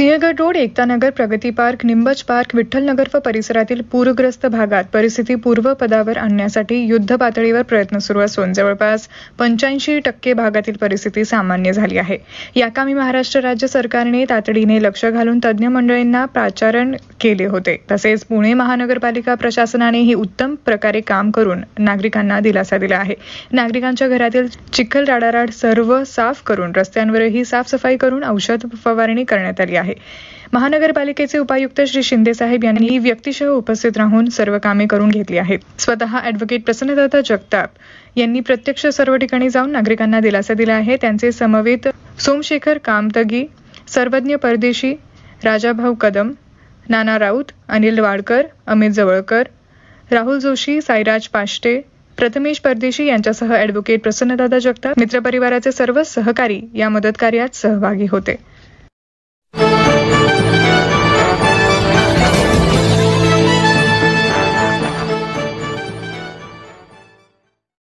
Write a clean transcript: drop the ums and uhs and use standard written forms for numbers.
Sinhagad road, Ekta Nagar, प्रगती park, निंबज park, Vitthalnagar व परिसरातील पूरग्रस्त भागात परिस्थिती पूर्वपदावर आणण्यासाठी युद्ध पातळीवर प्रयत्न सुरू असून जवळपास 85% भागातील परिस्थिती सामान्य झाली आहे. याकामी महाराष्ट्र राज्य सरकारने तातडीने लक्ष घालून तज्ज्ञ मंडळींना पाचारण केले होते. तसेच पुणे महानगरपालिका प्रशासनानेही उत्तम प्रकारे काम करून नागरिकांना दिलासा दिला आहे. नागरिकांच्या घरातील चिखल राडाराड सर्व साफ करून रस्त्यांवरही साफसफाई करून औषध फवारणी करण्यात आली आहे. महानगरपालिकेचे उपायुक्त श्री शिंदे साहेब यांनी व्यक्तिशः उपस्थित राहून सर्व कामे करून घेतली आहेत. स्वतः ॲडव्होकेट प्रसन्नदादा जगताप यांनी प्रत्यक्ष सर्व ठिकाणी जाऊन नागरिकांना दिलासा दिला आहे. त्यांचे समवेत सोमशेखर कामतगी, सर्वज्ञ परदेशी, राजाभाऊ कदम, नाना राऊत, अनिल वाडकर, अमित जवळकर, राहुल जोशी, साईराज पाष्टे, प्रथमेश परदेशी यांच्यासह ॲडव्होकेट प्रसन्नदादा जगताप मित्रपरिवाराचे सर्व सहकारी या मदत कार्यात सहभागी होते.